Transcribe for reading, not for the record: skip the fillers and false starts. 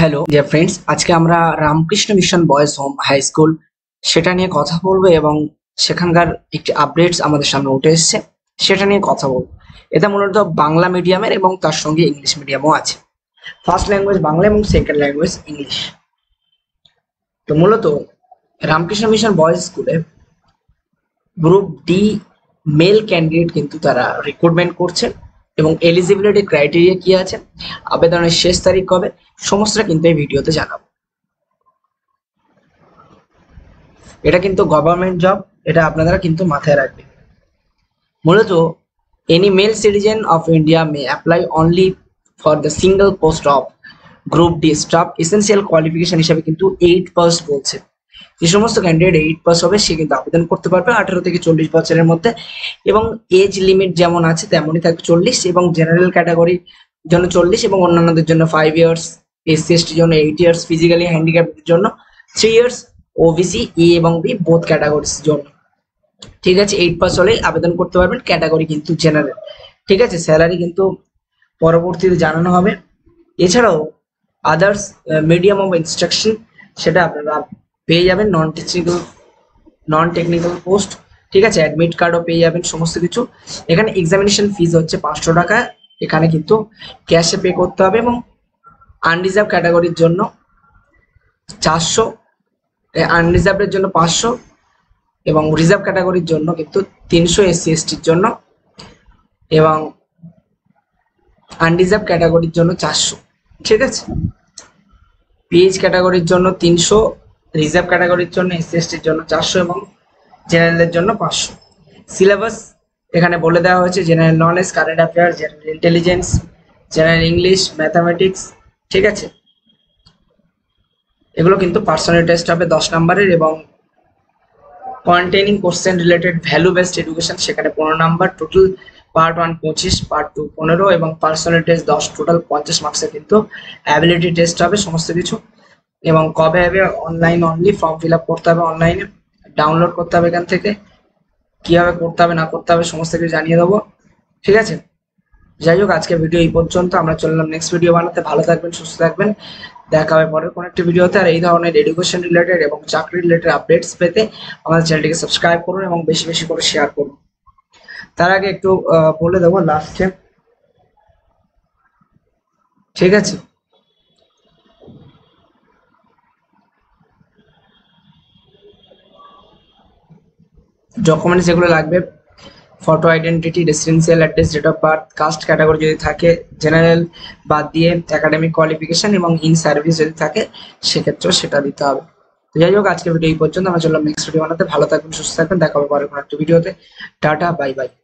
Hello dear friends, আজকে আমরা Ramakrishna mission boys home high school সেটা নিয়ে কথা বলবো এবং সেখানকার একটি আপডেটস আমাদের সামনে উঠে এসেছে সেটা নিয়ে কথা বলবো। এটা মূলত বাংলা মিডিয়ামের এবং তার সঙ্গে ইংলিশ মিডিয়ামও আছে। ফার্স্ট ল্যাঙ্গুয়েজ বাংলা এবং সেকেন্ড ল্যাঙ্গুয়েজ ইংলিশ। তো মূলত রামকৃষ্ণ মিশন বয়েজ স্কুলে গ্রুপ ডি মেল ক্যান্ডিডেট কিন্তু তারা রিক্রুটমেন্ট করছে এবং এলিজিবিলিটি ক্রাইটেরিয়া কি আছে, আবেদনের শেষ তারিখ কবে, সমস্তটা কিন্তু এই ভিডিওতে জানাবো। এটা কিন্তু গভর্নমেন্ট জব, এটা আপনারা কিন্তু মাথায় রাখবেন। মূলত any male citizen of India may apply only for the single post of group D staff. Essential qualification হিসাবে কিন্তু 8 পাস বলছে। যে সমস্ত ক্যান্ডিডেট 8 পাস হবে সে কিন্তু আবেদন করতে পারবে 18 থেকে 40 বছরের মধ্যে, এবং এজ লিমিট যেমন আছে তেমনই থাকবে 40, এবং জেনারেল ক্যাটাগরির জন্য 40 এবং অন্যান্যদের জন্য 5 ইয়ার্স, এসসি এসটির জন্য 8 ইয়ার্স, ফিজিক্যালি হ্যান্ডিক্যাপের জন্য 3 ইয়ার্স, ওবিসি এ এবং বি বোথ ক্যাটাগরির জন্য। ঠিক আছে, 8 পাস হলেই আবেদন করতে পারবেন, ক্যাটাগরি কিন্তু জেনারেল। ঠিক আছে, স্যালারি কিন্তু পরবর্তীতে জানানো হবে। এছাড়াও আদার্স মিডিয়াম অফ ইনস্ট্রাকশন সেটা আপনারা পেয়ে যাবেন, নন টেকনিক্যাল পোস্ট। ঠিক আছে, অ্যাডমিট কার্ডও পেয়ে যাবেন, সমস্ত কিছু। এখানে এক্সামিনেশন ফিজ হচ্ছে 500 টাকা, এখানে কিন্তু ক্যাশে পে করতে হবে, এবং আনরিজার্ভ ক্যাটাগরির জন্য 400, আনরিজার্ভের জন্য 500 এবং রিজার্ভ ক্যাটাগরির জন্য কিন্তু 300 এসসি এসটির জন্য, এবং আনরিজার্ভ ক্যাটাগরির জন্য 400। ঠিক আছে, পিএইচ ক্যাটাগরির জন্য 300, রিজার্ভ ক্যাটাগরির জন্য এসসি এসটির জন্য 400 এবং জেনারেলের জন্য 500। সিলেবাস এখানে বলে দেওয়া হয়েছে: general knowledge, current affairs, general intelligence, general English, mathematics. ঠিক আছে, এগুলো কিন্তু পার্সোনাল টেস্ট হবে 10 নম্বরের, এবং containing question related value based education সেখানে 15 নম্বর। টোটাল পার্ট 1 25, পার্ট 2 15 এবং পার্সোনাল টেস্ট 10, টোটাল 50 মার্কসের কিন্তু অ্যাবিলিটি টেস্ট হবে সমস্ত কিছু। এবং কবে হবে? Online only, form fill up করতে হবে অনলাইনে, ডাউনলোড করতে হবে এখান থেকে। কিভাবে করতে হবে না করতে হবে সমস্ত কিছু জানিয়ে দেবো। ঠিক আছে, যাই হোক, আজকে ভিডিও এই পর্যন্ত। আমরা চললাম নেক্সট ভিডিও বানাতে। ভালো থাকবেন, সুস্থ থাকবেন, দেখা হবে পরের কোনো একটা ভিডিওতে। আর এই ধরনের এডুকেশন রিলেটেড এবং চাকরি রিলেটেড আপডেটস পেতে আমাদের চ্যানেলটিকে সাবস্ক্রাইব করুন এবং বেশি বেশি করে শেয়ার করুন। তার আগে একটু বলে দেবো লাস্টে, ঠিক আছে, ডকুমেন্টস যেগুলো লাগবে: photo identity, residential address, date of birth, caste category যদি থাকে, জেনারেল বাদ দিয়ে একাডেমিক কোয়ালিফিকেশন, এবং ইন সার্ভিস যদি থাকে সেক্ষেত্রেও সেটা দিতে হবে। তো যাই হোক, আজকে ভিডিও এই পর্যন্ত। আমরা চললাম নেক্সট ভিডিও বানাতে। ভালো থাকবেন, সুস্থ থাকবেন, দেখা হবে পরে কোনো একটা ভিডিওতে। Tata, bye by.